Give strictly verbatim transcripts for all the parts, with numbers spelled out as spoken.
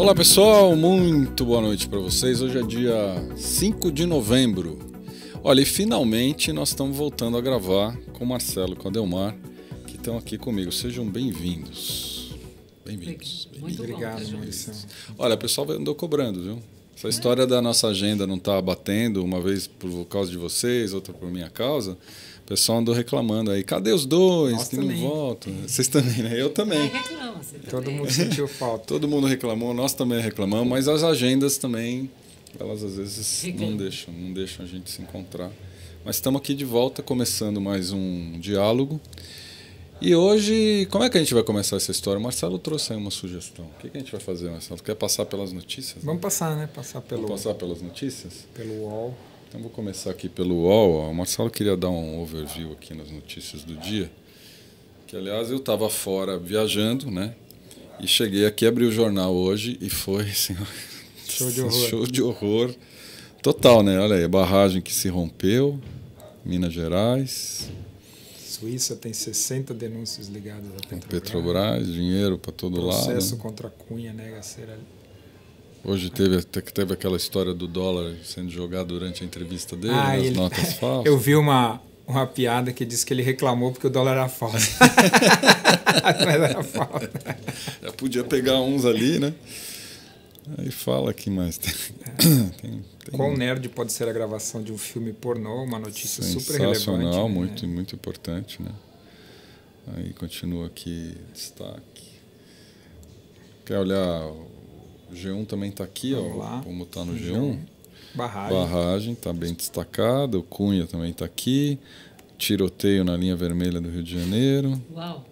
Olá pessoal, muito boa noite para vocês. Hoje é dia cinco de novembro. Olha, e finalmente nós estamos voltando a gravar com o Marcelo e com a Delmar, que estão aqui comigo. Sejam bem-vindos. Bem-vindos. Bem Muito obrigado, Maurício. Olha, o pessoal andou cobrando, viu? Essa história da nossa agenda não tá batendo, uma vez por causa de vocês, outra por minha causa. O pessoal andou reclamando aí. Cadê os dois? Nós que não também. voltam? Vocês também, né? Eu também. Reclama, você Todo também. mundo sentiu falta. Todo mundo reclamou, nós também reclamamos, mas as agendas também, elas às vezes não Reclamam. deixam, não deixam a gente se encontrar. Mas estamos aqui de volta, começando mais um diálogo. E hoje, como é que a gente vai começar essa história? O Marcelo trouxe aí uma sugestão. O que que a gente vai fazer, Marcelo? Quer passar pelas notícias? Vamos passar, né? Passar pelo, Vamos passar pelas notícias? pelo U O L. Então vou começar aqui pelo U O L. Ó. O Marcelo queria dar um overview aqui nas notícias do dia. Que, aliás, eu estava fora viajando, né? E cheguei aqui, abri o jornal hoje e foi assim, Show de horror. show de horror total, né? Olha aí, a barragem que se rompeu, Minas Gerais, Suíça tem sessenta denúncias ligadas à Petrobras. Petrobras, dinheiro para todo Processo lado. contra a Cunha nega ser ali. Hoje teve, até que teve aquela história do dólar sendo jogado durante a entrevista dele, Ah, as ele- notas falsas. Eu vi uma, uma piada que disse que ele reclamou porque o dólar era falso. Mas era falso. Já podia pegar uns ali, né? Aí fala aqui mais. Tem, tem, tem Qual nerd pode ser a gravação de um filme pornô? Uma notícia super relevante. sensacional, né? muito, muito importante, né? Aí continua aqui, destaque. Quer olhar, o G um também está aqui, Vamos ó. lá. Vamos estar no G G um. um. Barragem. Barragem está bem destacada, o Cunha também está aqui. Tiroteio na linha vermelha do Rio de Janeiro. Uau.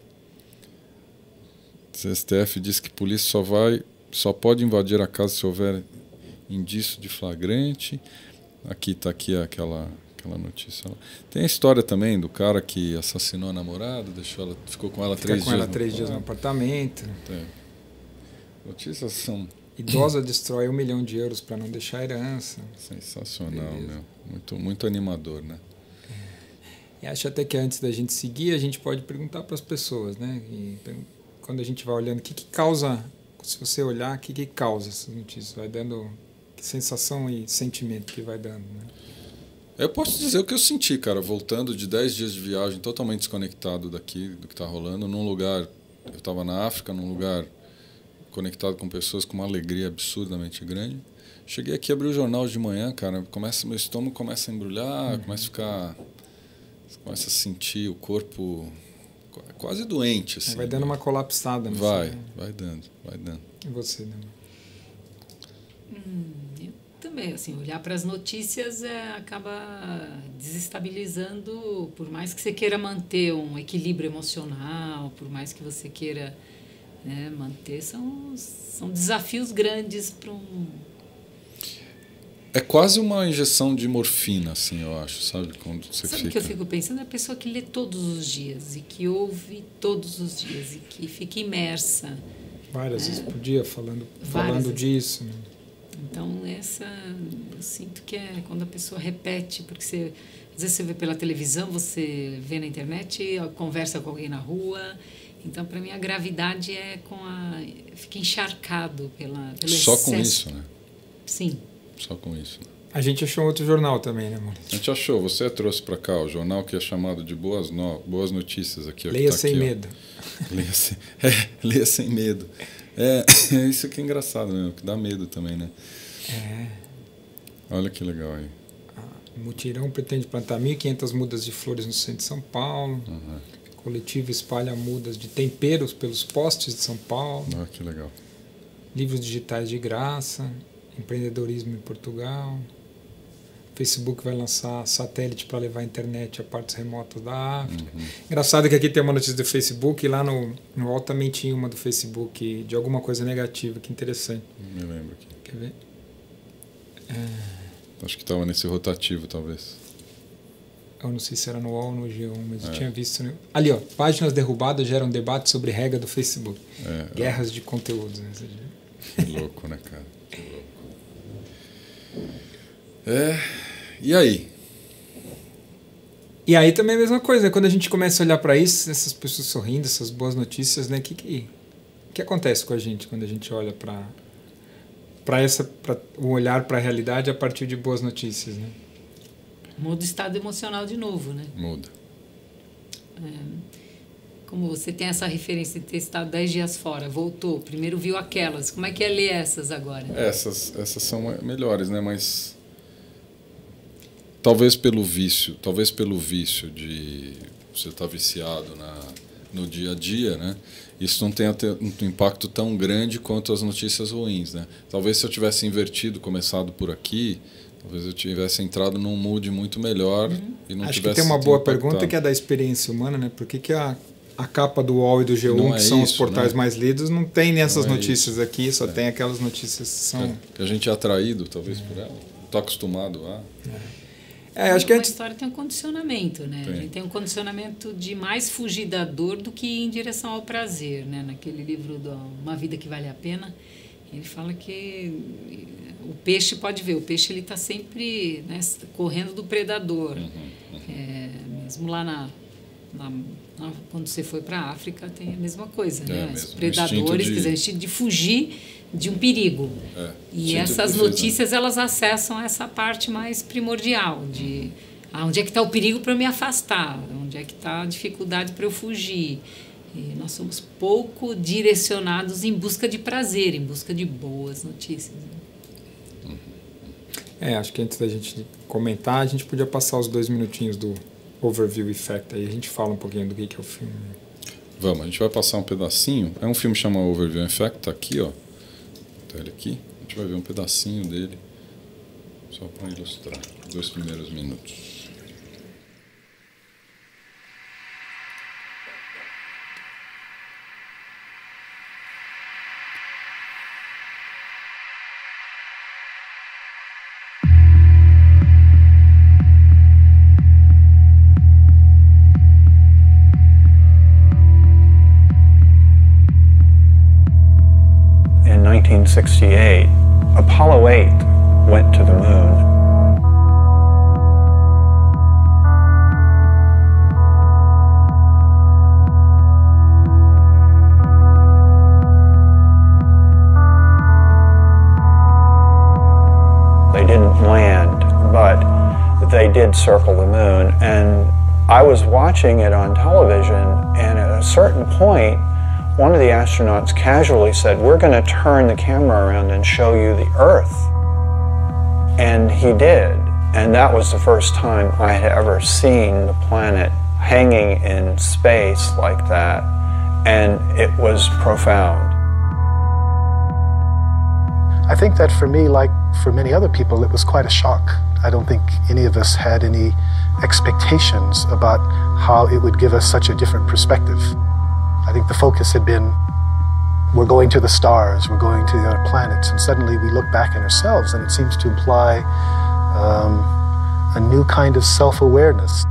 O S T F diz que polícia só vai, só pode invadir a casa se houver indício de flagrante. Aqui está aqui aquela, aquela notícia lá. Tem a história também do cara que assassinou a namorada, deixou ela, ficou com ela Fica três com dias. ela no três dias no quarto. apartamento. É. Notícias são Idosa destrói um milhão de euros para não deixar herança. sensacional, Beleza. meu. Muito, muito animador, né? E acho até que antes da gente seguir, a gente pode perguntar para as pessoas, né? E pergun- quando a gente vai olhando, o que, que causa, se você olhar, o que, que causa essas notícias? Vai dando que sensação e sentimento que vai dando, né? Eu posso dizer o que eu senti, cara, voltando de dez dias de viagem, totalmente desconectado daqui, do que está rolando, num lugar, eu estava na África, num lugar conectado com pessoas com uma alegria absurdamente grande. Cheguei aqui, abri o jornal de manhã, cara, começa, meu estômago começa a embrulhar, Uhum. começa a ficar, começa a sentir o corpo qu- quase doente, assim. Vai dando uma colapsada. Não Vai, sei. vai dando, vai dando. E você, né? Hum, eu também, assim, olhar para as notícias é, acaba desestabilizando, por mais que você queira manter um equilíbrio emocional, por mais que você queira, né, manter, são, são desafios grandes para um... É quase uma injeção de morfina, assim, eu acho, sabe? Quando você Sabe o fica... que eu fico pensando? É a pessoa que lê todos os dias e que ouve todos os dias e que fica imersa. Várias vezes por dia falando, Várias falando vezes. disso. Né? Então, essa, eu sinto que é quando a pessoa repete, porque você, às vezes você vê pela televisão, você vê na internet, conversa com alguém na rua. Então, para mim, a gravidade é com a... fica encharcado pela, pelo Só excesso. com isso, né? Sim. Só com isso. A gente achou outro jornal também, né, Maurício? A gente achou, você trouxe para cá o jornal que é chamado de Boas, no... Boas Notícias aqui. Ó, que Leia tá sem aqui, ó. medo. Leia sem... É, leia sem medo. É, é isso que é engraçado mesmo, que dá medo também, né? É. Olha que legal aí. O mutirão pretende plantar mil e quinhentas mudas de flores no centro de São Paulo. Uhum. Coletivo espalha mudas de temperos pelos postes de São Paulo. Olha que legal. Livros digitais de graça. Empreendedorismo em Portugal. Facebook vai lançar satélite para levar a internet a partes remotas da África. Uhum. Engraçado que aqui tem uma notícia do Facebook e lá no, no alto também tinha uma do Facebook de alguma coisa negativa. Que interessante. Me lembro aqui. Quer ver? Acho que estava nesse rotativo, talvez. Eu não sei se era no U O L ou no G um, mas eu É. tinha visto. né? Ali, ó. Páginas derrubadas geram debate sobre regra do Facebook. É, Guerras de conteúdos, né? Que louco, né, cara? Que louco. É, e aí? E aí também é a mesma coisa, quando a gente começa a olhar para isso, essas pessoas sorrindo, essas boas notícias, né? O que, que, que acontece com a gente quando a gente olha para para essa para o olhar para a realidade a partir de boas notícias, né? Muda o estado emocional de novo, né? Muda. É, como você tem essa referência de ter estado dez dias fora, voltou, primeiro viu aquelas, como é que é ler essas agora? Essas, essas são melhores, né? Mas talvez pelo vício, talvez pelo vício de você estar viciado na, no dia a dia, né? Isso não tenha um impacto tão grande quanto as notícias ruins, né? Talvez se eu tivesse invertido, começado por aqui, talvez eu tivesse entrado num mood muito melhor uhum. e não Acho tivesse que tem uma boa impactado. pergunta que é da experiência humana, né? Por que, que a, a capa do U O L e do G um, é que são isso, os portais né? mais lidos, não tem nessas não notícias é aqui, só é. tem aquelas notícias que são... É. Que a gente é atraído, talvez, é. por ela. Está acostumado a... É. É, acho que a gente... história tem um condicionamento, né? Tem. A gente tem um condicionamento de mais fugir da dor do que ir em direção ao prazer, né? Naquele livro do Uma Vida que Vale a Pena, ele fala que o peixe, pode ver, o peixe ele está sempre né, correndo do predador. Uhum, uhum. É, mesmo lá na, na, na... Quando você foi para a África, tem a mesma coisa, é, né? Os predadores, de... quer dizer, instinto de fugir de um perigo. É, e essas notícias, elas acessam essa parte mais primordial, de ah, onde é que está o perigo para eu me afastar, onde é que está a dificuldade para eu fugir. E nós somos pouco direcionados em busca de prazer, em busca de boas notícias. É, acho que antes da gente comentar, a gente podia passar os dois minutinhos do Overview Effect, aí a gente fala um pouquinho do que é o filme. Vamos, a gente vai passar um pedacinho. É um filme que chama Overview Effect, tá aqui, ó. Tá ele aqui. A gente vai ver um pedacinho dele, só para ilustrar os dois primeiros minutos. nineteen sixty-eight, Apollo eight went to the moon. They didn't land, but they did circle the moon. And I was watching it on television, and at a certain point, one of the astronauts casually said, "We're going to turn the camera around and show you the Earth." And he did. And that was the first time I had ever seen the planet hanging in space like that. And it was profound. I think that for me, like for many other people, it was quite a shock. I don't think any of us had any expectations about how it would give us such a different perspective. I think the focus had been, we're going to the stars, we're going to the other planets, and suddenly we look back at ourselves and it seems to imply um, a new kind of self-awareness.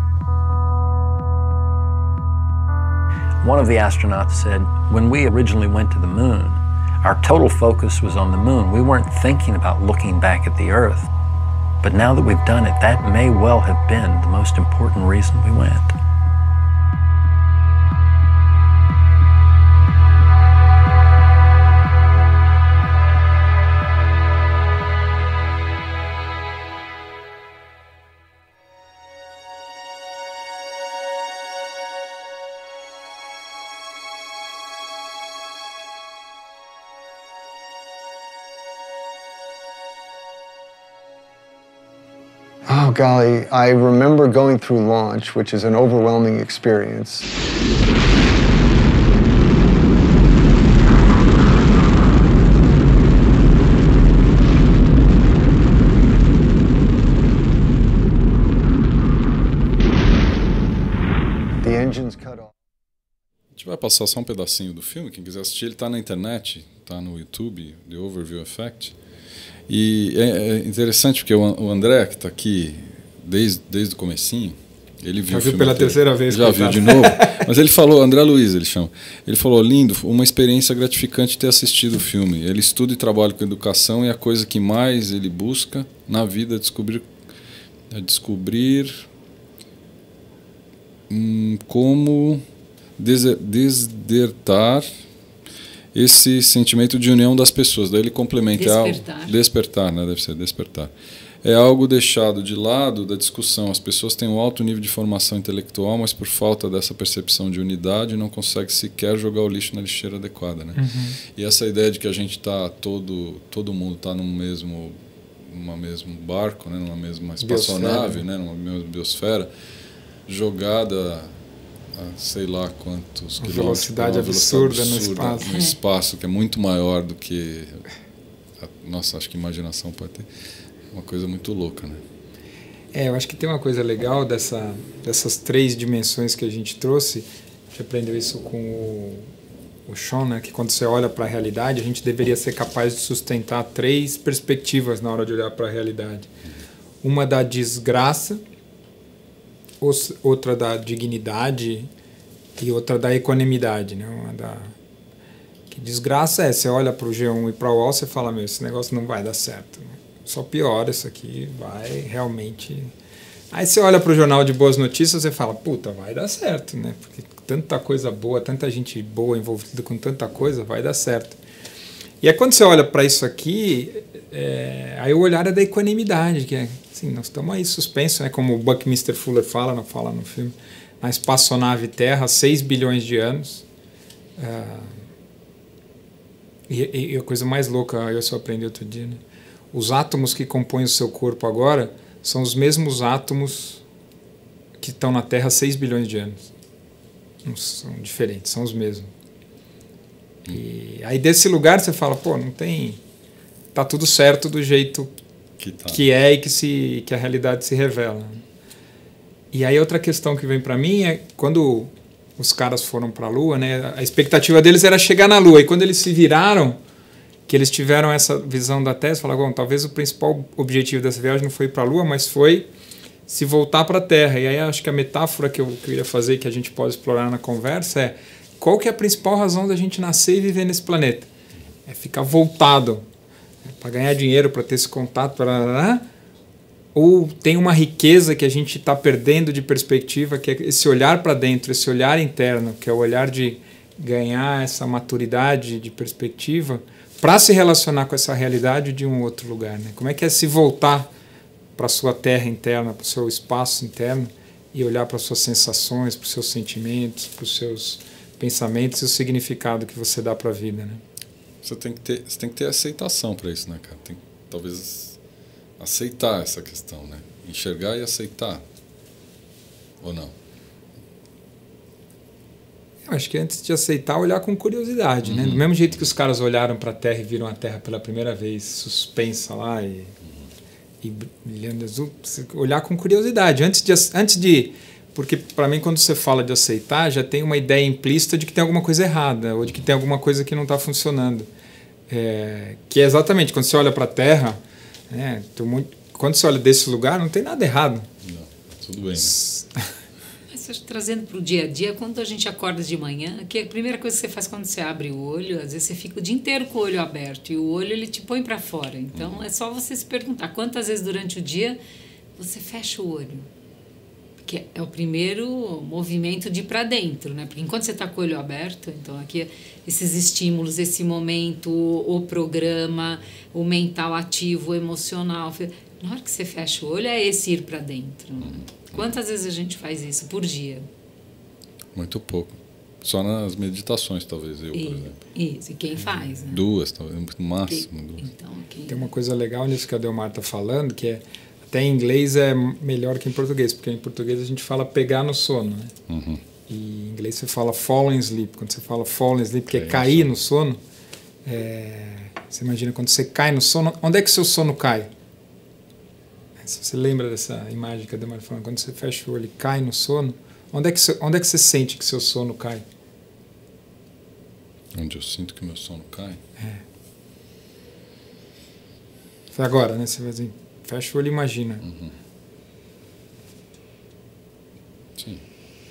One of the astronauts said, when we originally went to the moon, our total focus was on the moon. We weren't thinking about looking back at the Earth. But now that we've done it, that may well have been the most important reason we went. Oh, golly, I remember going through launch, which is an overwhelming experience. The engine's cut off. A gente vai passar só um pedacinho do filme, quem quiser assistir, ele está na internet, está no YouTube, The Overview Effect. E é interessante porque o André, que está aqui desde, desde o comecinho, ele viu, já viu pela terceira vez. Já viu de novo. Mas ele falou, André Luiz ele chama, ele falou, lindo, uma experiência gratificante ter assistido o filme. Ele estuda e trabalha com educação e a coisa que mais ele busca na vida é descobrir, é descobrir hum, como des, desdertar esse sentimento de união das pessoas. Daí ele complementa. Despertar. É algo, despertar, né? Deve ser despertar. É algo deixado de lado da discussão. As pessoas têm um alto nível de formação intelectual, mas por falta dessa percepção de unidade não conseguem sequer jogar o lixo na lixeira adequada, né? Uhum. E essa ideia de que a gente está todo todo mundo está num mesmo numa mesmo barco, né? Numa mesma espaçonave, né? Numa mesma biosfera, jogada a sei lá quantos quilômetros, velocidade absurda, absurda no espaço, no espaço que é muito maior do que a, nossa, acho que imaginação pode ter. Uma coisa muito louca, né? É, eu acho que tem uma coisa legal dessa, dessas três dimensões que a gente trouxe. A gente aprendeu isso com o, o Sean, né? Que quando você olha para a realidade, a gente deveria ser capaz de sustentar três perspectivas na hora de olhar para a realidade. Uma da desgraça, outra da dignidade e outra da equanimidade, né? Uma da... Que desgraça é, você olha para o G um e para o U O L, você fala, meu, esse negócio não vai dar certo, né? Só piora, isso aqui vai realmente... Aí você olha para o jornal de boas notícias e fala, puta, vai dar certo, né? Porque tanta coisa boa, tanta gente boa envolvida com tanta coisa, vai dar certo. E aí quando você olha para isso aqui, é, aí o olhar é da equanimidade, que é assim, nós estamos aí suspensos, né? Como o Buckminster Fuller fala, não fala no filme, na espaçonave Terra, seis bilhões de anos. É, e, e a coisa mais louca, eu só aprendi outro dia, né? Os átomos que compõem o seu corpo agora são os mesmos átomos que estão na Terra há seis bilhões de anos. Não são diferentes, são os mesmos. E aí desse lugar você fala, pô, não tem... Tá tudo certo do jeito que, tá. que é e que, se, que a realidade se revela. E aí outra questão que vem para mim é quando os caras foram para a Lua, né, a expectativa deles era chegar na Lua. E quando eles se viraram, que eles tiveram essa visão da Terra, falaram, bom, talvez o principal objetivo dessa viagem não foi para a Lua, mas foi se voltar para a Terra. E aí acho que a metáfora que eu queria fazer, que a gente pode explorar na conversa, é qual que é a principal razão da gente nascer e viver nesse planeta? É ficar voltado, é para ganhar dinheiro, para ter esse contato, para... ou tem uma riqueza que a gente está perdendo de perspectiva, que é esse olhar para dentro, esse olhar interno, que é o olhar de ganhar essa maturidade de perspectiva, para se relacionar com essa realidade de um outro lugar, né? Como é que é se voltar para a sua terra interna, para o seu espaço interno e olhar para as suas sensações, para os seus sentimentos, para os seus pensamentos e o significado que você dá para a vida, né? Você tem que ter, você tem que ter aceitação para isso, né, cara? Tem que, talvez aceitar essa questão, né? Enxergar e aceitar, ou não? Eu acho que antes de aceitar, olhar com curiosidade, uhum. né? Do mesmo jeito que os caras olharam para a Terra e viram a Terra pela primeira vez, suspensa lá e, uhum. e brilhando azul, olhar com curiosidade. Antes de, antes de porque para mim quando você fala de aceitar, já tem uma ideia implícita de que tem alguma coisa errada ou de que tem alguma coisa que não está funcionando. É, que é exatamente quando você olha para a Terra, né? Muito, quando você olha desse lugar, não tem nada errado. Não, tudo bem, né? Trazendo para o dia a dia, quando a gente acorda de manhã, que a primeira coisa que você faz quando você abre o olho, às vezes você fica o dia inteiro com o olho aberto e o olho ele te põe para fora. Então uhum. é só você se perguntar quantas vezes durante o dia você fecha o olho. Porque é o primeiro movimento de ir para dentro, né? Porque enquanto você está com o olho aberto, então aqui esses estímulos, esse momento, o, o programa, o mental ativo, o emocional. Na hora que você fecha o olho, é esse ir para dentro. Né? Quantas vezes a gente faz isso por dia? Muito pouco. Só nas meditações, talvez, eu, e, por exemplo. Isso, e quem faz? Né? Duas, talvez, no máximo. Duas. Então, quem... Tem uma coisa legal nisso que a Delmar está falando, que é, até em inglês é melhor que em português, porque em português a gente fala pegar no sono, né? Uhum. E em inglês você fala falling asleep. Quando você fala falling asleep, que é, é cair no sono, é, você imagina quando você cai no sono, onde é que seu sono cai? Se você lembra dessa imagem que a Delmar falou, quando você fecha o olho e cai no sono, onde é que você, onde é que você sente que seu sono cai? Onde eu sinto que meu sono cai? É. Foi agora, né? Você vai assim, fecha o olho e imagina. Uhum. Sim.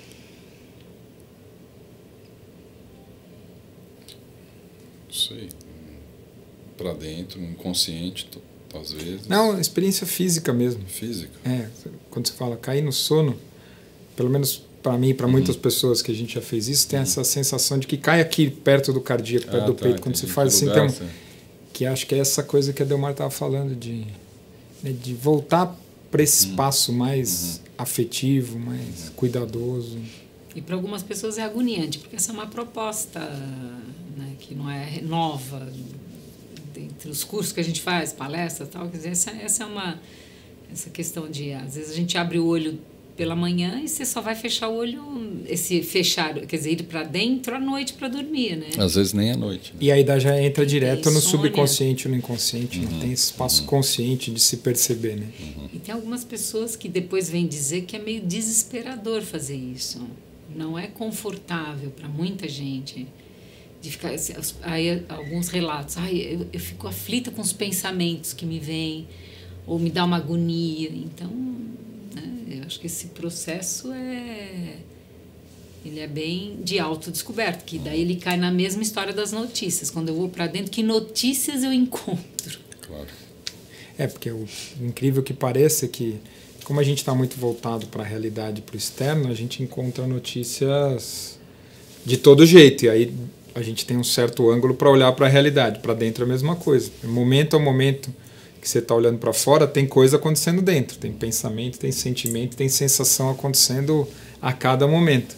Sei. Para dentro, inconsciente, às vezes. Não, experiência física mesmo. Física? É, quando você fala cair no sono, pelo menos para mim, para muitas uhum. pessoas que a gente já fez isso, tem uhum. essa sensação de que cai aqui perto do cardíaco, perto ah, do tá, peito, quando você faz assim, lugar, tem um, que acho que é essa coisa que a Delmar estava falando, de, né, de voltar para esse uhum. espaço mais uhum. afetivo, mais uhum. cuidadoso. E para algumas pessoas é agoniante, porque essa é uma proposta, né, que não é nova, entre os cursos que a gente faz, palestras e tal, quer dizer, essa, essa é uma... Essa questão de, às vezes, a gente abre o olho pela manhã e você só vai fechar o olho, esse fechar, quer dizer, ir para dentro à noite para dormir, né? Às vezes nem à noite. Né? E aí já entra direto no subconsciente ou no inconsciente, uhum. não tem esse espaço uhum. consciente de se perceber, né? Uhum. E tem algumas pessoas que depois vêm dizer que é meio desesperador fazer isso. Não é confortável para muita gente. De ficar, aí, alguns relatos, ai, eu, eu fico aflita com os pensamentos que me vêm, ou me dá uma agonia. Então, né, eu acho que esse processo é, ele é bem de autodescoberta, que daí ele cai na mesma história das notícias. Quando eu vou para dentro, que notícias eu encontro? Claro. É, porque o incrível que pareça é que, como a gente está muito voltado para a realidade, para o externo, a gente encontra notícias de todo jeito. E aí a gente tem um certo ângulo para olhar para a realidade. Para dentro é a mesma coisa. Momento a momento que você está olhando para fora, tem coisa acontecendo dentro. Tem pensamento, tem sentimento, tem sensação acontecendo a cada momento.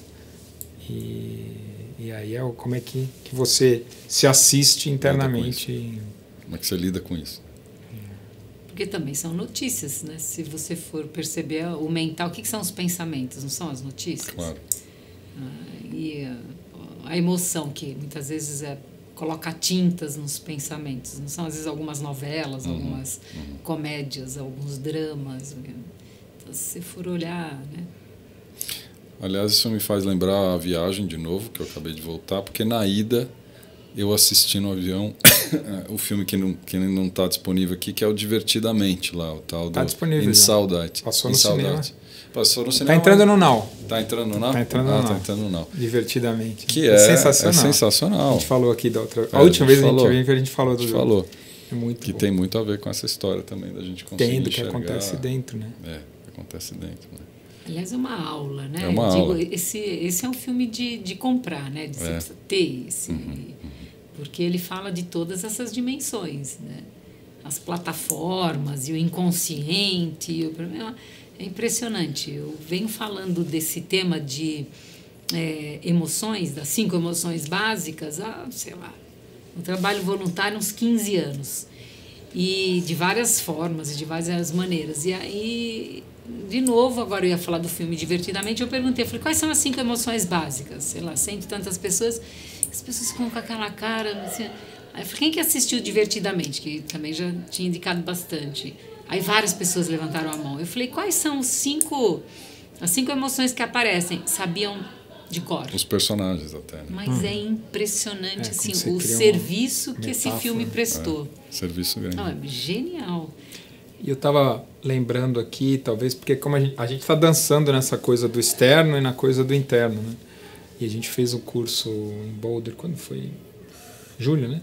E, e aí é como é que, que você se assiste internamente. Como é que você lida com isso? Porque também são notícias, né? Se você for perceber o mental, o que, que são os pensamentos? Não são as notícias? Claro. Ah, e a, a emoção, que muitas vezes é... coloca tintas nos pensamentos. Não são, às vezes, algumas novelas, uhum, algumas uhum. comédias, alguns dramas. Então, se você for olhar... Né? Aliás, isso me faz lembrar a viagem de novo, que eu acabei de voltar, porque na ida eu assisti no avião o filme que não que não está disponível aqui, que é o Divertidamente, lá, o tal do tá disponível, In Saudade. Passou no In cinema. Saudade. Passou no cinema. Tá entrando no Now. Tá entrando no Now? Tá entrando ah, no tá Now. entrando no Now. Divertidamente. Que é, é sensacional. É sensacional. A gente falou aqui da outra... É, a última a vez falou, a gente veio, a gente falou do a gente jogo. falou. É muito que bom. Tem muito a ver com essa história também, da gente conseguir Tem, do que enxergar. acontece dentro, né? É, acontece dentro, né? Aliás, é uma aula, né? É uma Eu digo, aula. Esse, esse é um filme de, de comprar, né? De você É. precisa ter esse... Uhum, uhum. Porque ele fala de todas essas dimensões, né? As plataformas e o inconsciente. E o... É impressionante. Eu venho falando desse tema de é, emoções, das cinco emoções básicas, há, sei lá, um trabalho voluntário há uns quinze anos. E de várias formas e de várias maneiras. E aí, de novo, agora eu ia falar do filme Divertidamente, eu perguntei, eu falei, quais são as cinco emoções básicas? Sei lá, cento e tantas pessoas, as pessoas ficam com aquela cara, assim. Aí eu falei, quem que assistiu Divertidamente? Que também já tinha indicado bastante. Aí várias pessoas levantaram a mão. Eu falei, quais são os cinco, as cinco emoções que aparecem? Sabiam de cor. Os personagens até. Né? Mas hum. é impressionante é, assim, o serviço que esse filme prestou. É, serviço grande. Não, é genial. E eu estava lembrando aqui, talvez, porque como a gente está dançando nessa coisa do externo e na coisa do interno, né? E a gente fez um curso em Boulder, quando foi? Julho, né?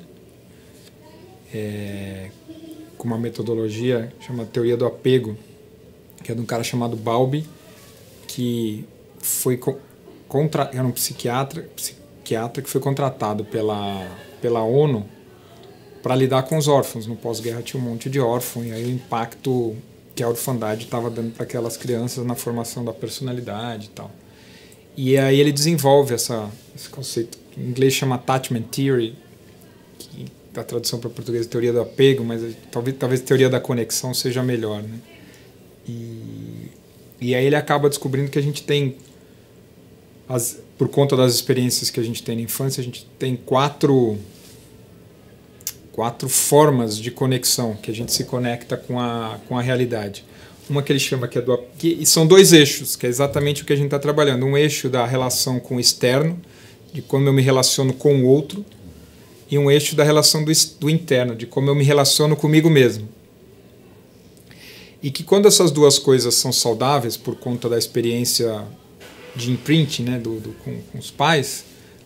É... com uma metodologia chamada Teoria do Apego, que é de um cara chamado Bowlby, que foi contra, era um psiquiatra, psiquiatra que foi contratado pela, pela ONU para lidar com os órfãos. No pós-guerra tinha um monte de órfãos, e aí o impacto que a orfandade estava dando para aquelas crianças na formação da personalidade e tal. E aí ele desenvolve essa, esse conceito, que em inglês chama Attachment Theory, que a tradução para português é teoria do apego, mas talvez, talvez teoria da conexão seja melhor, né? E, e aí ele acaba descobrindo que a gente tem, as, por conta das experiências que a gente tem na infância, a gente tem quatro, quatro formas de conexão, que a gente se conecta com a, com a realidade. Uma que ele chama que é do... Que, e são dois eixos, que é exatamente o que a gente está trabalhando. Um eixo da relação com o externo, de como eu me relaciono com o outro, e um eixo da relação do, do interno, de como eu me relaciono comigo mesmo. E que quando essas duas coisas são saudáveis, por conta da experiência de imprinting, né, do, do, com, com os pais,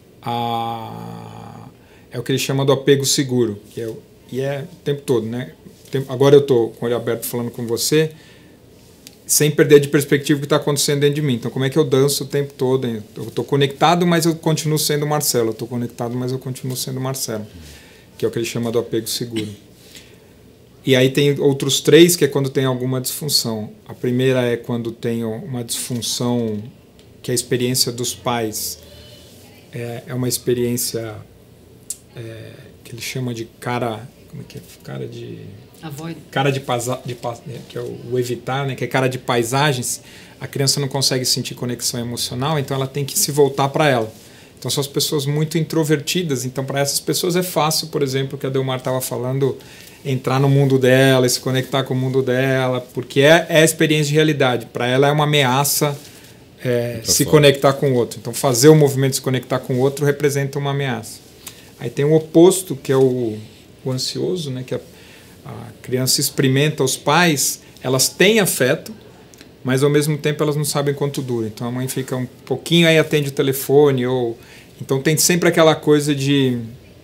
a, é o que ele chama do apego seguro, que é, e é o tempo todo. Né? Agora eu estou com o olho aberto falando com você, sem perder de perspectiva o que está acontecendo dentro de mim. Então, como é que eu danço o tempo todo? Eu estou conectado, mas eu continuo sendo Marcelo. Eu estou conectado, mas eu continuo sendo Marcelo. Que é o que ele chama do apego seguro. E aí tem outros três, que é quando tem alguma disfunção. A primeira é quando tem uma disfunção, que é a experiência dos pais. É, é uma experiência é, que ele chama de cara... Como é que é? Cara de... Avoid. Cara de, paisa, de que é o evitar, né? Que é cara de paisagens. A criança não consegue sentir conexão emocional, então ela tem que se voltar para ela. Então são as pessoas muito introvertidas, então para essas pessoas é fácil, por exemplo, que a Delmar estava falando, entrar no mundo dela, se conectar com o mundo dela, porque é, é a experiência de realidade. Para ela é uma ameaça é, se fora. conectar com o outro. Então fazer o movimento de se conectar com o outro representa uma ameaça. Aí tem o oposto, que é o, o ansioso, né? Que a, a criança experimenta os pais, elas têm afeto, mas ao mesmo tempo elas não sabem quanto dura. Então a mãe fica um pouquinho, aí atende o telefone, ou então tem sempre aquela coisa de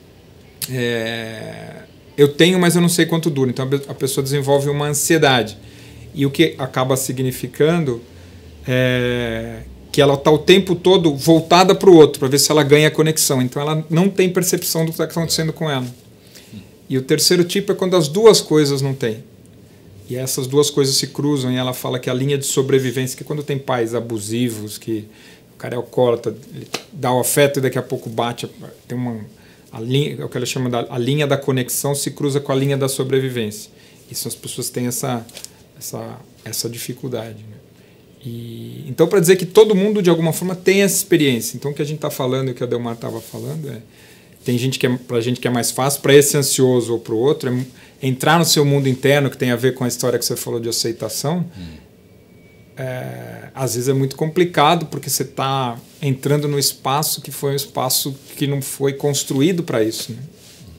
é, eu tenho, mas eu não sei quanto dura. Então a pessoa desenvolve uma ansiedade, e o que acaba significando é que ela está o tempo todo voltada para o outro, para ver se ela ganha conexão. Então ela não tem percepção do que está acontecendo com ela. E o terceiro tipo é quando as duas coisas não têm. E essas duas coisas se cruzam, e ela fala que a linha de sobrevivência, que quando tem pais abusivos, que o cara é alcoólatra, ele dá o afeto e daqui a pouco bate, tem uma a linha, é o que ela chama da a linha da conexão, se cruza com a linha da sobrevivência. Isso as pessoas têm essa essa essa dificuldade, né? E então, para dizer que todo mundo de alguma forma tem essa experiência. Então o que a gente está falando e o que a Delmar estava falando é, tem gente que é, pra gente que é mais fácil, para esse ansioso ou para o outro, é entrar no seu mundo interno, que tem a ver com a história que você falou de aceitação. Hum. É, às vezes é muito complicado, porque você está entrando no espaço que foi um espaço que não foi construído para isso, né?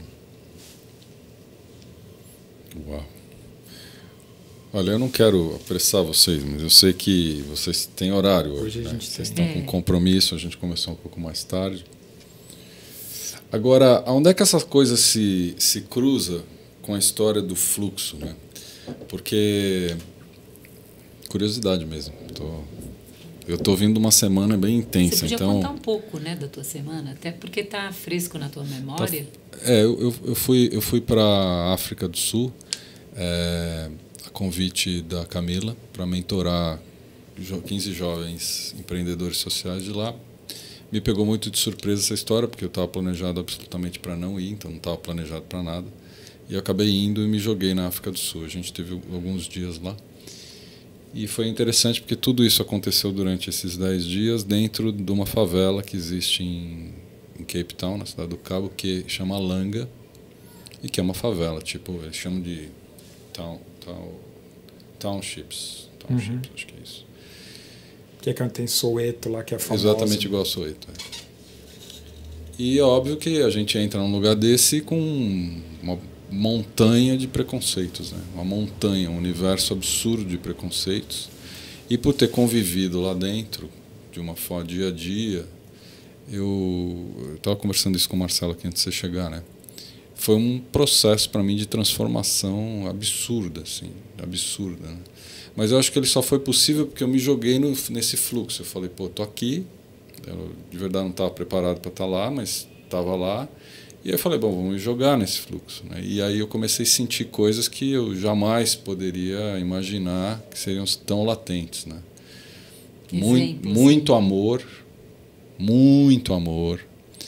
Uau. Olha, eu não quero apressar vocês, mas eu sei que vocês têm horário hoje, hoje né? A gente vocês tem. estão com compromisso, a gente começou um pouco mais tarde. Agora, onde é que essa coisa se, se cruza com a história do fluxo, né? Porque, curiosidade mesmo, tô, eu estou vindo uma semana bem intensa. Você podia então, contar um pouco, né, da tua semana, até porque está fresco na tua memória. Tá, é, eu, eu fui, eu fui para a África do Sul, é, a convite da Camila, para mentorar quinze jovens empreendedores sociais de lá. Me pegou muito de surpresa essa história, porque eu estava planejado absolutamente para não ir, então não estava planejado para nada. E eu acabei indo e me joguei na África do Sul. A gente teve alguns dias lá. E foi interessante porque tudo isso aconteceu durante esses dez dias dentro de uma favela que existe em, em Cape Town, na cidade do Cabo, que chama Langa, e que é uma favela, tipo, eles chamam de town, town, townships. Townships, uhum. Acho que é isso. Que é quando tem Soweto lá, que é famoso. Exatamente igual a Soweto. É. E é óbvio que a gente entra num lugar desse com uma montanha de preconceitos, né? Uma montanha, um universo absurdo de preconceitos. E por ter convivido lá dentro, de uma forma dia a dia, eu estava conversando isso com o Marcelo aqui antes de você chegar, né? Foi um processo para mim de transformação absurda, assim, absurda, né? Mas eu acho que ele só foi possível porque eu me joguei no, nesse fluxo. Eu falei, pô, tô aqui, eu de verdade não estava preparado para estar lá, mas estava lá. E aí eu falei, bom, vamos me jogar nesse fluxo, né? E aí eu comecei a sentir coisas que eu jamais poderia imaginar que seriam tão latentes, né? Muito, muito amor, muito amor,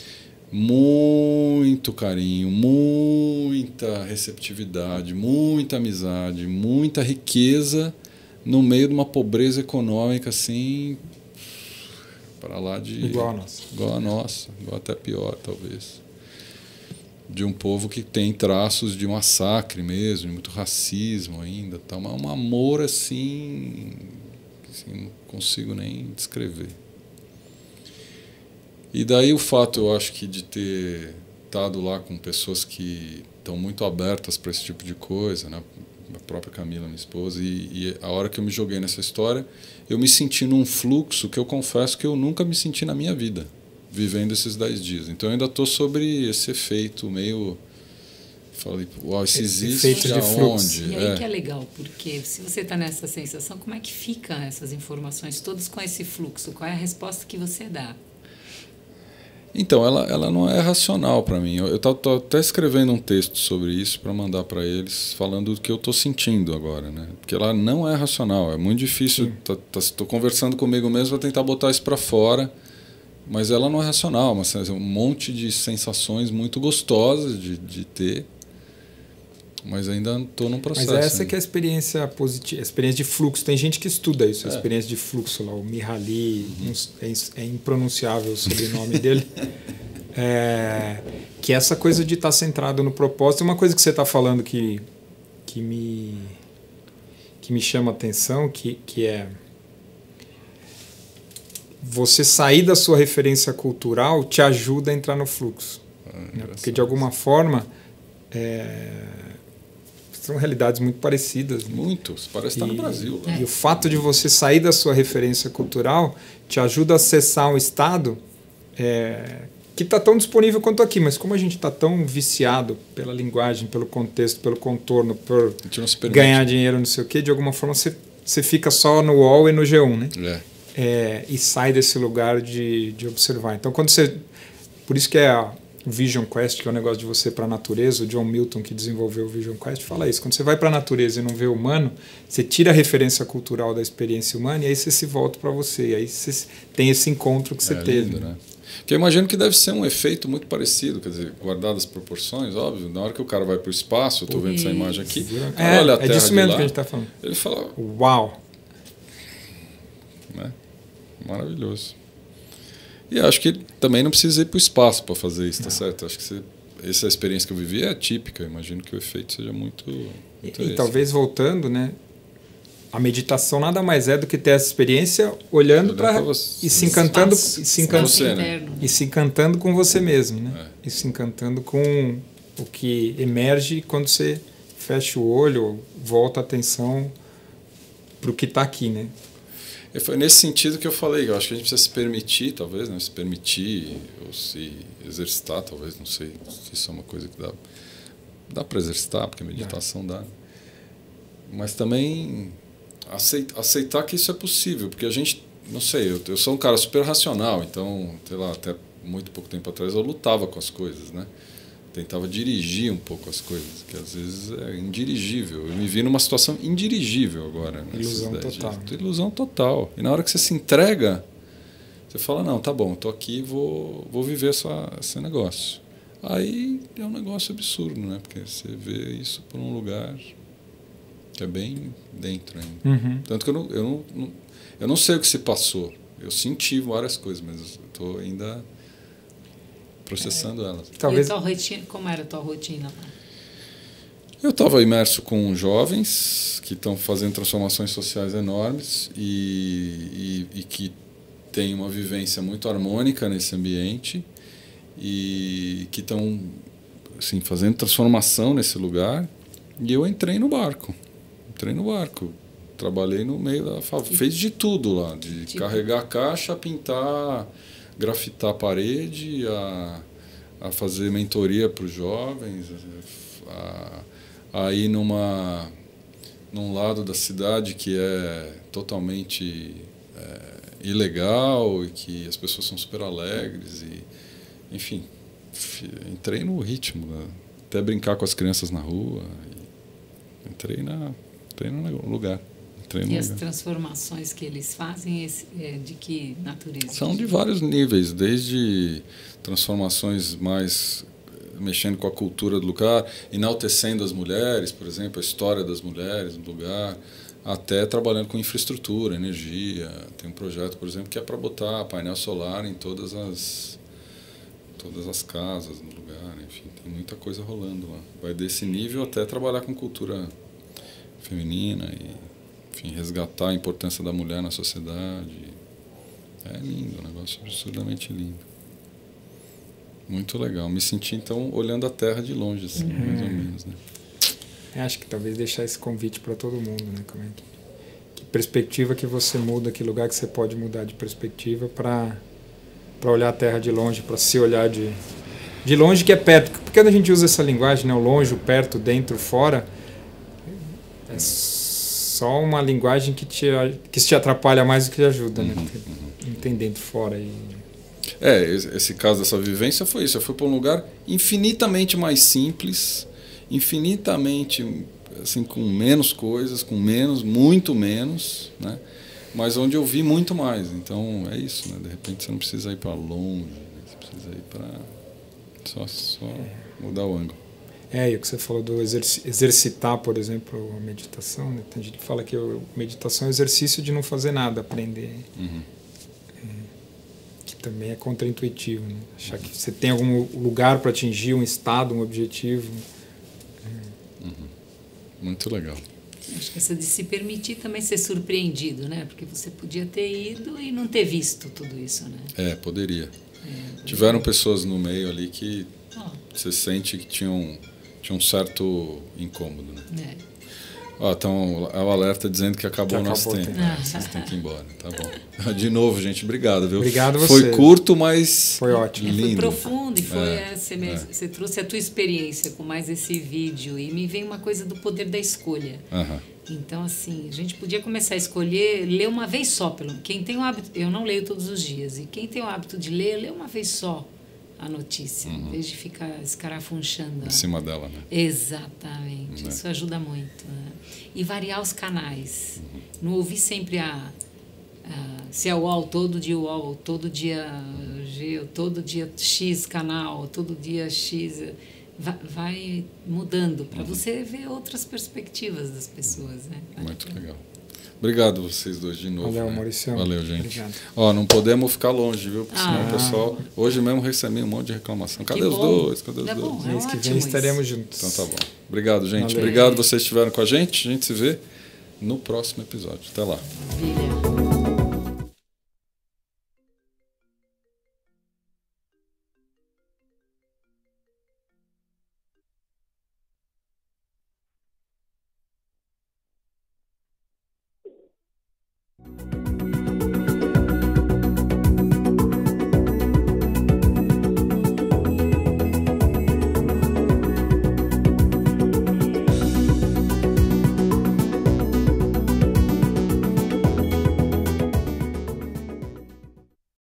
muito carinho, muita receptividade, muita amizade, muita riqueza no meio de uma pobreza econômica assim, para lá de... Igual a nossa. Igual a nossa, igual até pior, talvez. De um povo que tem traços de massacre mesmo, de muito racismo ainda, tá? Um amor assim, assim, não consigo nem descrever. E daí o fato, eu acho que de ter estado lá com pessoas que estão muito abertas para esse tipo de coisa, né? A própria Camila, minha esposa, e, e a hora que eu me joguei nessa história, eu me senti num fluxo que eu confesso que eu nunca me senti na minha vida, vivendo esses dez dias. Então eu ainda estou sobre esse efeito meio falei, uau, isso existe Efeitos de aonde? fluxo. E aí É. que é legal, porque se você está nessa sensação, como é que ficam essas informações todas com esse fluxo? Qual é a resposta que você dá? Então, ela, ela não é racional para mim. Eu estou até escrevendo um texto sobre isso para mandar para eles, falando do que eu estou sentindo agora, né? Porque ela não é racional, é muito difícil. Estou conversando comigo mesmo para tentar botar isso para fora, mas ela não é racional, mas é um monte de sensações muito gostosas de, de ter, mas ainda estou num processo. Mas essa ainda. que é a experiência positiva, a experiência de fluxo. Tem gente que estuda isso, a É. experiência de fluxo lá, o Mihaly, uhum. é, é impronunciável o sobrenome dele. É, que é essa coisa de estar centrado no propósito. Uma coisa que você está falando que, que, me, que me chama a atenção, que, que é você sair da sua referência cultural te ajuda a entrar no fluxo. Ah, né? Porque de alguma forma é, são realidades muito parecidas. Né? Muito, parece estar no Brasil. E, e o fato de você sair da sua referência cultural te ajuda a acessar um estado é, que está tão disponível quanto aqui, mas como a gente está tão viciado pela linguagem, pelo contexto, pelo contorno, por ganhar dinheiro, não sei o quê, de alguma forma você, você fica só no U O L e no G um, né? É. É, e sai desse lugar de, de observar. Então, quando você... Por isso que é a Vision Quest, que é o negócio de você para a natureza, o John Milton, que desenvolveu o Vision Quest, fala isso. Quando você vai para a natureza e não vê o humano, você tira a referência cultural da experiência humana e aí você se volta para você. E aí você tem esse encontro que você é teve. Lindo, né? Que eu imagino que deve ser um efeito muito parecido, quer dizer, guardadas as proporções, óbvio. Na hora que o cara vai para o espaço, eu estou vendo essa imagem aqui, é, olha a terra é disso de mesmo lá, que a gente está falando. Ele fala... Uau! Né? Maravilhoso. E acho que também não precisa ir para o espaço para fazer isso, tá certo? Acho que você, essa experiência que eu vivi é atípica, eu imagino que o efeito seja muito... muito e e talvez voltando, né? A meditação nada mais é do que ter essa experiência olhando para e se encantando espaço, e se encantando, você, né? e se encantando com você mesmo, né? É. E se encantando com o que emerge quando você fecha o olho, volta a atenção para o que está aqui, né? E foi nesse sentido que eu falei, eu acho que a gente precisa se permitir, talvez, né? Se permitir ou se exercitar, talvez, não sei se isso é uma coisa que dá, dá para exercitar, porque a meditação dá. Mas também aceitar que isso é possível, porque a gente, não sei, eu, eu sou um cara super racional, então, sei lá, até muito pouco tempo atrás eu lutava com as coisas, né? Tentava dirigir um pouco as coisas, que às vezes é indirigível. Eu me vi numa situação indirigível agora. Ilusão total. Dias. Ilusão total. E na hora que você se entrega, você fala, não, tá bom, estou aqui, vou, vou viver essa, esse negócio. Aí é um negócio absurdo, né? Porque você vê isso por um lugar que é bem dentro ainda. Uhum. Tanto que eu não, eu, não, não, eu não sei o que se passou. Eu senti várias coisas, mas eu estou ainda processando é. elas. Talvez... E a tua rotina, como era a tua rotina lá? Eu estava imerso com jovens que estão fazendo transformações sociais enormes e, e, e que têm uma vivência muito harmônica nesse ambiente e que estão assim, fazendo transformação nesse lugar. E eu entrei no barco. Entrei no barco. Trabalhei no meio da favela. Fez de tudo lá. De tipo... carregar a caixa, pintar, grafitar a parede, a, a fazer mentoria para os jovens, a, a ir numa, num lado da cidade que é totalmente é, ilegal e que as pessoas são super alegres. E, enfim, entrei no ritmo, né? Até brincar com as crianças na rua. Entrei, na, entrei no lugar. Entrei no e as lugar. transformações que eles fazem, esse, é, de que natureza? São de vários níveis, desde transformações mais mexendo com a cultura do lugar, enaltecendo as mulheres, por exemplo, a história das mulheres no lugar, até trabalhando com infraestrutura, energia. Tem um projeto, por exemplo, que é para botar painel solar em todas as, todas as casas no lugar. Enfim, tem muita coisa rolando lá. Vai desse nível até trabalhar com cultura feminina e, enfim, resgatar a importância da mulher na sociedade. É lindo, um negócio absurdamente lindo. Muito legal. Me senti, então, olhando a Terra de longe, assim, uhum. mais ou menos, né? Eu acho que talvez deixar esse convite para todo mundo, né? Como é que, que perspectiva que você muda, que lugar que você pode mudar de perspectiva para para olhar a Terra de longe, para se olhar de, de longe que é perto. Porque quando a gente usa essa linguagem, né, o longe, o perto, o dentro, o fora, é só uma linguagem que te, que te atrapalha mais do que te ajuda, né? Uhum, uhum. Não tem dentro, fora. E... É, esse caso dessa vivência foi isso. Eu fui para um lugar infinitamente mais simples, infinitamente assim, com menos coisas, com menos, muito menos, né? Mas onde eu vi muito mais. Então é isso, né? De repente você não precisa ir para longe, né? Você precisa ir para só, só mudar o ângulo. É, e o que você falou do exerc exercitar, por exemplo, a meditação, né? Tem gente que fala que a meditação é o exercício de não fazer nada, aprender. Uhum. É, que também é contraintuitivo, né? Achar que você tem algum lugar para atingir um estado, um objetivo. É. Uhum. Muito legal. Acho que essa de se permitir também ser surpreendido, né? Porque você podia ter ido e não ter visto tudo isso, né? É, poderia. É, Tiveram pessoas no meio ali que oh. você sente que tinham, tinham um certo incômodo, né? É. Ó, então, é o alerta dizendo que acabou que o nosso acabou tempo. tempo. Ah. Vocês têm que ir embora, tá bom. De novo, gente, obrigado, viu? Obrigado a você. Foi curto, mas foi ótimo. É, lindo. Foi profundo e foi, é, é, você, é. você trouxe a tua experiência com mais esse vídeo e me vem uma coisa do poder da escolha. Uhum. Então, assim, a gente podia começar a escolher, ler uma vez só. Pelo, quem tem o hábito, eu não leio todos os dias, e quem tem o hábito de ler, lê uma vez só a notícia, uhum. em vez de ficar escarafunchando. Em cima dela, né? Exatamente, uhum. Isso ajuda muito. Né? E variar os canais. Uhum. Não ouvir sempre a, a... Se é U O L, todo dia U O L, todo dia G, todo dia X canal, todo dia X... Vai, vai mudando, para uhum. você ver outras perspectivas das pessoas. Né? Muito legal. Obrigado vocês dois de novo. Valeu, né? Maurício. Valeu, gente. Obrigado. Ó, não podemos ficar longe, viu? Porque ah. senão o pessoal... Hoje mesmo recebi um monte de reclamação. Cadê que os bom. dois? Cadê os é dois? Bom, é Mês que vem isso. estaremos juntos. Então tá bom. Obrigado, gente. Valeu. Obrigado vocês que estiveram com a gente. A gente se vê no próximo episódio. Até lá. Maravilha.